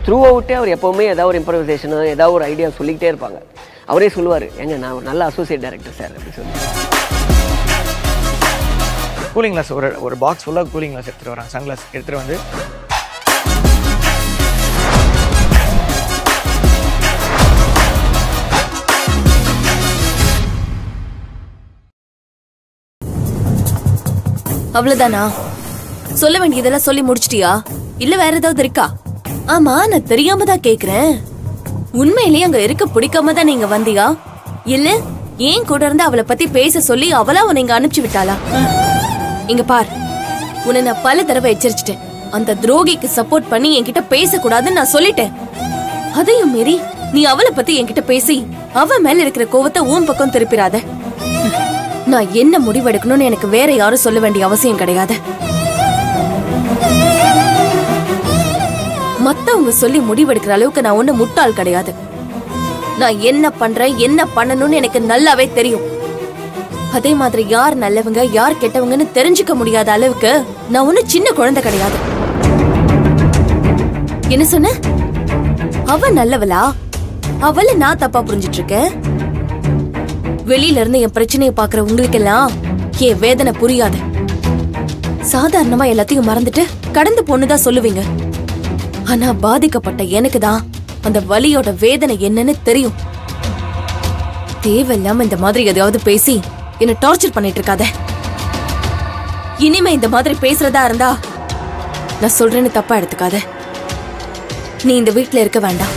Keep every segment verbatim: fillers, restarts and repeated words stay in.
Through அவுட்டே அவர் எப்போவுமே ஏதாவது ஒரு இம்ப்ரவைசேஷனோ ஏதாவது ஒரு ஐடியா சொல்லிக்கிட்டே இருப்பாங்க. அவரே சொல்லுவார், எங்க நான் ஒரு நல்ல அசோசியேட் டைரக்டர் சார் அப்படின்னு சொல்லி. கூலிங் கிளாஸ் ஒரு ஒரு பாக்ஸ் ஃபுல்லாக கூலிங் கிளாஸ் எடுத்துகிட்டு வராங்க. சன் கிளாஸ் எடுத்துகிட்டு வந்து அவ்வளவுதானா? சொல்ல வேண்டியதெல்லாம் சொல்லி முடிச்சிட்டியா இல்ல வேற ஏதாவது இருக்கா? ஆமா, நான் தெரியாம தான் கேக்குறேன். உண்மையிலேயே அங்க இருக்க பிடிக்காம தான் நீங்க வந்தியா இல்ல ஏன் கூட இருந்து அவளை பத்தி பேச சொல்லி அவளா உன்னை இங்க அனுப்பிச்சு விட்டாளா? இங்க பார், உன்னை நான் பல தடவை எச்சரிச்சிட்டேன். அந்த துரோகிக்கு சப்போர்ட் பண்ணி என்கிட்ட பேசக்கூடாதுன்னு நான் சொல்லிட்டேன். அதையும் மீறி நீ அவளை பத்தி என்கிட்ட பேசி அவ மேல இருக்கிற கோவத்தை உன் பக்கம் திருப்பிடாத. நான் என்ன முடிவெடுக்கணும்னு எனக்கு வேற யாரும் சொல்ல வேண்டிய அவசியம் கிடையாது. மத்தவங்க சொல்லி முடிவெடுக்கிற அளவுக்கு நான் ஒண்ணு முட்டாள் கிடையாது. நான் என்ன பண்றேன் என்ன பண்ணணும்னு எனக்கு நல்லாவே தெரியும். அதே மாதிரி யார் நல்லவங்க யார் கெட்டவங்கன்னு தெரிஞ்சுக்க முடியாத அளவுக்கு நான் ஒண்ணு சின்ன குழந்தை கிடையாது. என்ன சொன்ன? அவ நல்லவளா? அவளை நான் தப்பா புரிஞ்சிட்டு இருக்கேன். வெளியில இருந்து என் பிரச்சனையை பாக்குற உங்களுக்கு எல்லாம் என் வேதனை புரியாது. சாதாரணமா எல்லாத்தையும் மறந்துட்டு கடந்து போன்னுதான் சொல்லுவீங்க. ஆனா பாதிக்கப்பட்ட எனக்கு தான் அந்த வலியோட வேதனை என்னன்னு தெரியும். தேவையில்லாம இந்த மாதிரி எதையாவது பேசி என்ன டார்ச்சர் பண்ணிட்டு இருக்காத. இனிமே இந்த மாதிரி பேசுறதா இருந்தா நான் சொல்றேன்னு தப்பா எடுத்துக்காத. நீ இந்த வீட்டுல இருக்க வேண்டாம்.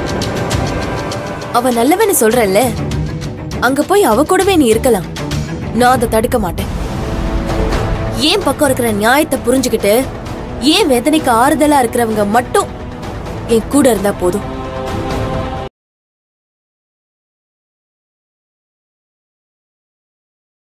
அவ நல்லவன்னு சொல்றல்ல, அங்க போய் அவ கூடவே நீ இருக்கலாம். நான் அதை தடுக்க மாட்டேன். ஏன் பக்கம் இருக்கிற நியாயத்தை புரிஞ்சுக்கிட்டு ஏன் வேதனைக்கு ஆறுதலா இருக்கிறவங்க மட்டும் என் கூட இருந்தா போதும்.